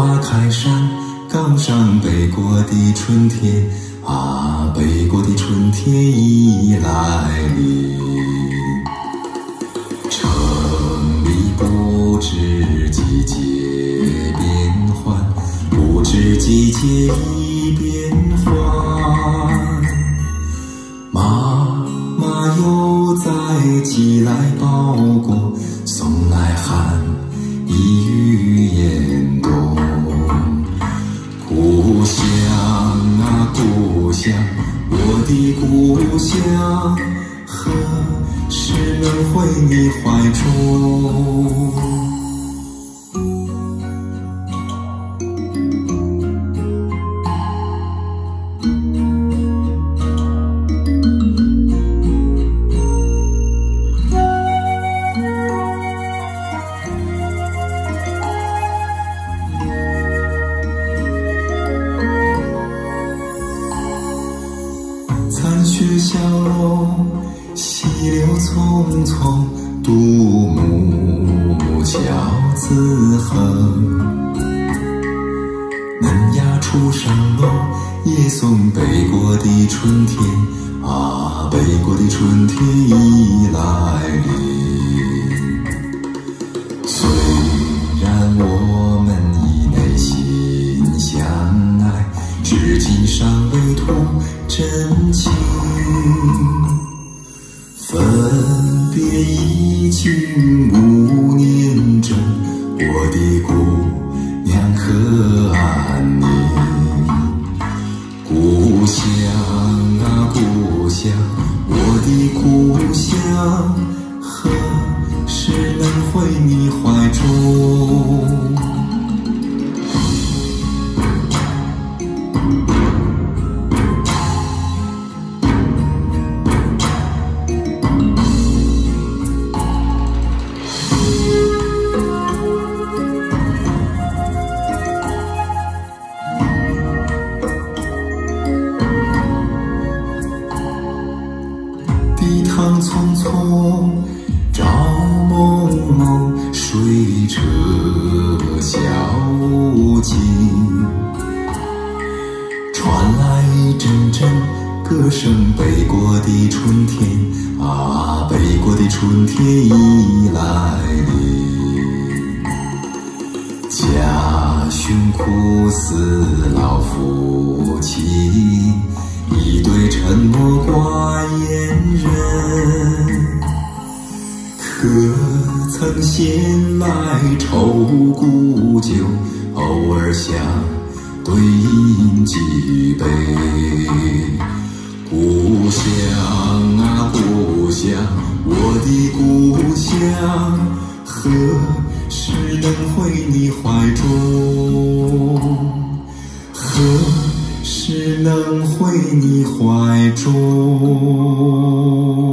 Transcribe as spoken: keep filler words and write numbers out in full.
花开山岗上北国的春天啊，北国的春天已来临。城里不知季节变换，不知季节已变换。妈妈又在寄来包裹，送来寒意与严冬。故乡啊故乡，我的故乡，何时能回你怀中？残雪消融，溪流匆匆，独木桥自横。嫩芽初上楼，也送北国的春天啊，北国的春天已来临。虽然我们已内心相爱，至今尚未吐真情，分别已经五年整，我的姑娘可安宁？故乡啊故乡，我的故乡，何时能回你怀中？地堂匆匆，朝蒙蒙，水车小无尽，传来一阵阵歌声，北国的春天啊，北国的春天已来临。家训苦思老父亲，一对沉默寡言人，可曾闲来愁古旧，偶尔想对饮几杯。故乡啊故乡，我的故乡，何时能回你怀中？何是能回你怀中？